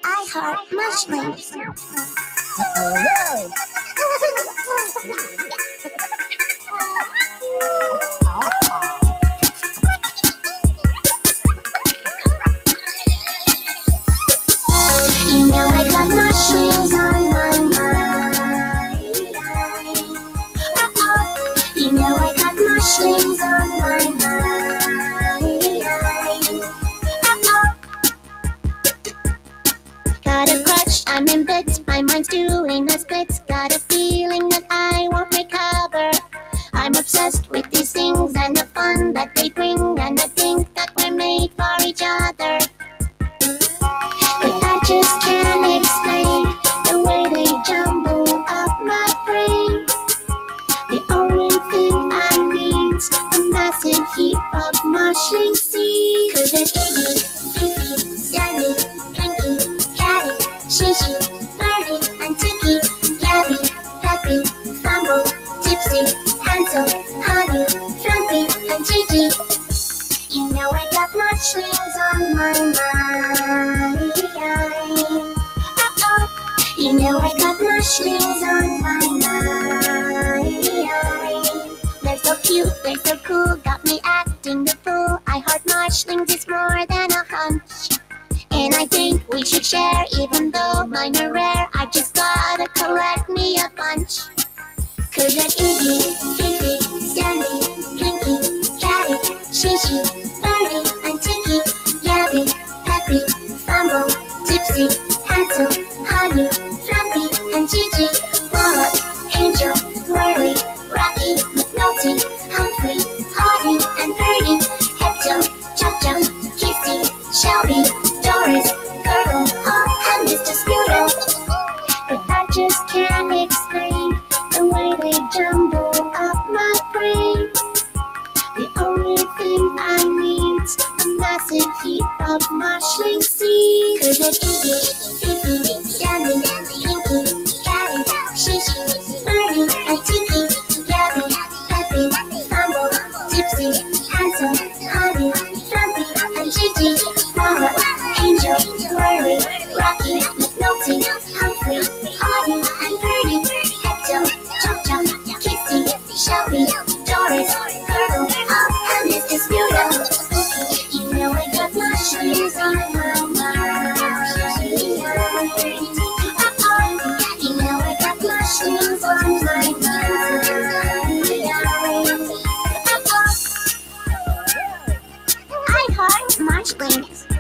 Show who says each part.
Speaker 1: I Heart Moshlings. You know I got mushrooms on my mind. You know I got mushrooms on my mind. Got a crutch, I'm in bits, my mind's doing a splits. Got a feeling that I won't recover. I'm obsessed with these things and the fun that they bring, and I think that we're made for each other. But I just can't explain the way they jumble up my brain. The only thing I need's a massive heap of mushroom seeds. 'Cause it's Iggy, Fifi, Sammy, Pinky, Caddy, Shishi, Birdie, and Tiki, Gabby, Peppy, Fumble, Tipsy, Hansel, Honey, Frumpy, and Gigi. You know I got mushrooms on my mind. You know I got mushrooms on my mind. They're so cute, they're so cool, got me acting the fool. I Heart Moshlings is more than a hunch, and I think we should share, even though mine are rare. I just gotta collect me a bunch. 'Cause there's Iggy, Fifi, Sammy, Pinky, Caddy, Shishi, Birdie, and Tiki, Gabby, Peppy, Fumble, Tipsy, Hansel, Honey, Frumpy, and Gigi. Wallet, Angel, Whirly, Rocky, McNulty, Humphrey, Hardy, and Birdie, Hecto, Chop-Chop, Kissy, Shelby, Doris, Gurgle, Hawk, and Mr. Squirtle. But I just can't explain the way they jumble up my brain. The only thing I need's a massive heap of mushroom seeds. 'Cause it's Iggy, Fifi, Sammy, Pinky, Caddy, Shishi, Birdie, and Tiki, Gabby, Peppy, Fumble, Tipsy, Hansel, Honey, Frumpy, and Gigi. Wallet, Angel, Whirly, Rocky, McNulty, Humphrey, Hardy, and Birdie, Hecto, Chop-Chop, Kissy, Shelby, Doris, Gurgle, Hawk, and Mr. Squirtle. You know I got mushrooms on my mind. You know I got mushrooms on my mind. I Heart Moshlings.